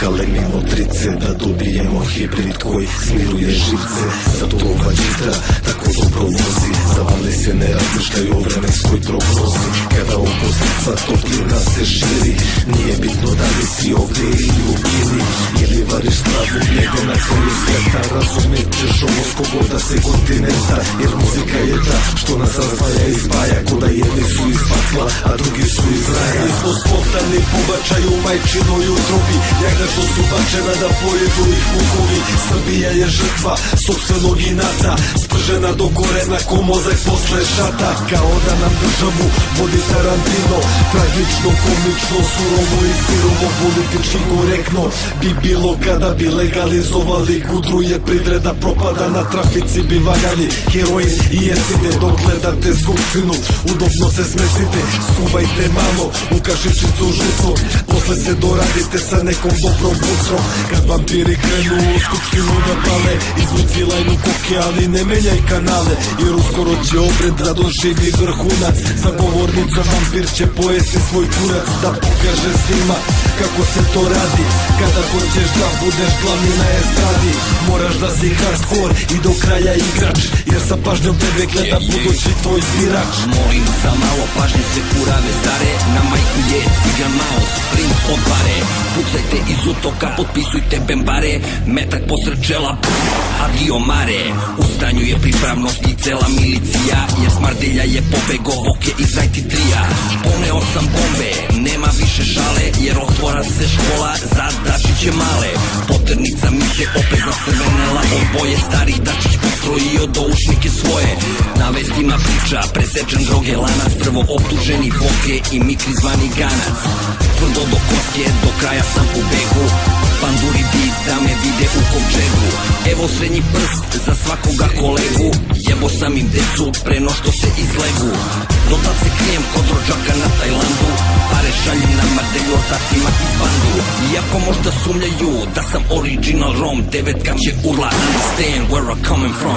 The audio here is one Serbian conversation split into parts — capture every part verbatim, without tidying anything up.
Kalemimo trice da dobijemo hibrid koji smiruje živce. Zato ova džitra tako dobro vozi, zavale se ne razmišljaju o vremenskoj prognozi. Kada oko srca toplina se širi, nije bitno da li si ovde ili u Kini, ili variš stravu negde na kraju sveta. Razumit ćeš ovo skogoda se kontinenta, jer muzika je ta što nas razvaja i spaja. Ko da jedni su iz pakla, a drugi su iz raja. Mi smo spontani pobačaj u majčinoj utrobi, jagnja što su bačena da pojedu ih vukovi. Srbija je žrtva sopstvenog inata, spržena do korena ko mozak posle šata. Kao da nam državu vodi Tarantino, tragično, komično, surovo i sirovo, politički korektno bi bilo kada bi legalizovali gudru. Je privreda propada, na trafici bi valjali heroin i jeside. Dok gledate skupštinu, udobno se smestite, skuvajte malo u kašičicu žuto, posle se doradite sa nekom dobrom butrom. Kad vampiri krenu u skupštinu da pale, izvuci lajnu koke, ali ne menjaj kanale, jer uskoro će obred da doživi vrhunac. Za govornicom vampir će pojesti svoj kurac, da pokaže svima kako se to radi. Kada hoćeš da budeš glavni na estradi, moraš da si hardcore i do kraja igrač, jer sa pažnjom tebe gleda budući tvoj birač. Molim za malo pažnje se kurave stare, na majku je cigan Maus, princ od bare. Pucajte iz utoka, potpisujte bembare, metak posred čela, adio mare. U stanju je pripravnost i cela milicija, jer smardelja je pobego boke iz najtitrija. Poneo sam bombe, nema više šale, jer otvora se škola za Dačiće male. Poternica mi se opet zacrvenela, oboje starih Dačić postrojio doušnike svoje. Na vestima priča, presečen droge lanac, prvo optuženi boke i mikri zvani ganac. Tvrdo do koske, do kraja sam u begu, panduri bit da me vide u kovčegu. Evo srednji prst za svakoga kolegu, jebo sam im decu pre no što se izlegu. Do tad se krijem kod rođaka na Tajlandu, pare šaljem na mardelju ortacima iz bandu. Iako možda sumljaju da sam original rom, devetka će urla, understand where I'm coming from.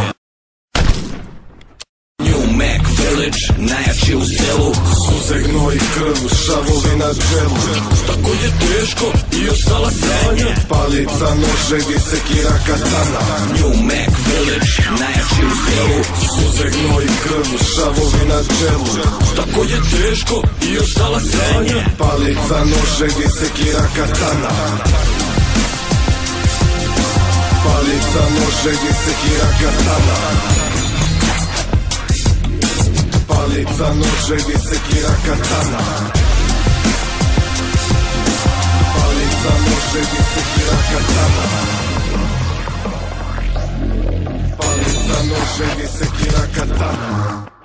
New Mac Village, najjači u selu, suze, gnoj, krv, šavovi na čelu. Tako je teško i ostala sranja, palica, noževi, sekira, katana. New Mac Village, najjači u selu, suze, gnoj, krv, šavovi na čelu. Tako je teško i ostala sranja, palica, noževi, sekira, katana. Palica, noževi, sekira, katana. Palica, noževi, sekira, katana. Palica, noževi, sekira, katana. Palica, noževi, sekira, katana.